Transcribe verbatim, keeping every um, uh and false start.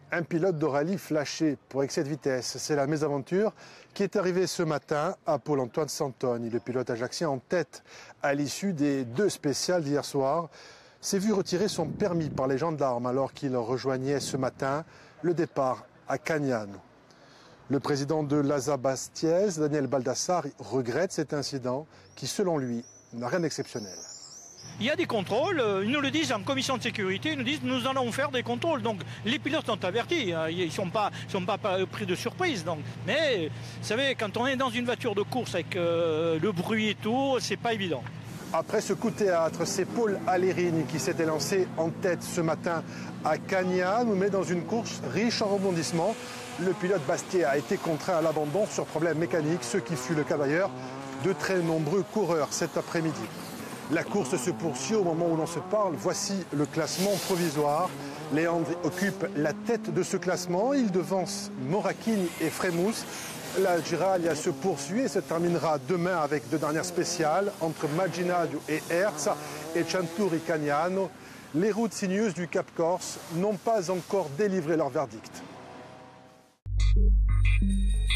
Un pilote de rallye flashé pour excès de vitesse. C'est la mésaventure qui est arrivée ce matin à Paul-Antoine Santoni. Le pilote ajaxien en tête à l'issue des deux spéciales d'hier soir s'est vu retirer son permis par les gendarmes alors qu'il rejoignait ce matin le départ à Cagnano. Le président de l'A S A Bastiez, Daniel Baldassare, regrette cet incident qui, selon lui, n'a rien d'exceptionnel. Il y a des contrôles, ils nous le disent en commission de sécurité, ils nous disent nous allons faire des contrôles. Donc les pilotes sont avertis, ils ne sont pas, sont pas pris de surprise. Donc. Mais vous savez, quand on est dans une voiture de course avec euh, le bruit et tout, c'est pas évident. Après ce coup de théâtre, c'est Paul Allérini qui s'était lancé en tête ce matin à Cagnano, mais dans une course riche en rebondissements. Le pilote Bastier a été contraint à l'abandon sur problème mécanique, ce qui fut le cas d'ailleurs de très nombreux coureurs cet après-midi. La course se poursuit au moment où l'on se parle. Voici le classement provisoire. Leandri occupe la tête de ce classement. Il devance Morachini et Frémousse. La Giralia se poursuit et se terminera demain avec deux dernières spéciales entre Maginadio et Herza et Cianturi Cagnano. Les routes sinueuses du Cap Corse n'ont pas encore délivré leur verdict.